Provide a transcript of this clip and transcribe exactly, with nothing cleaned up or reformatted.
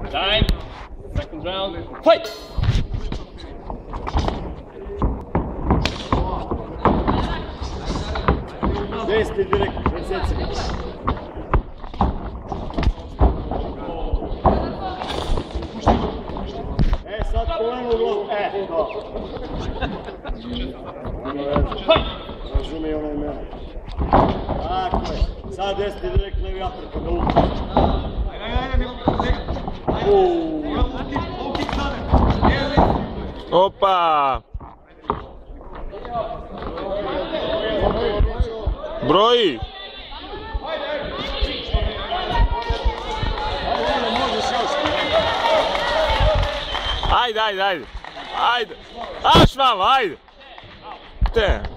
Time. Second round. Fight! Deseti direkt. Deseti. E, sad koleno u glavu. E, to. Razumije onaj mene. Tako je. Sad deseti direkt levi atrka da uđe. Opa! Broji! Ajde, ajde, ajde! Ajde! Aš malo, ajde! Te!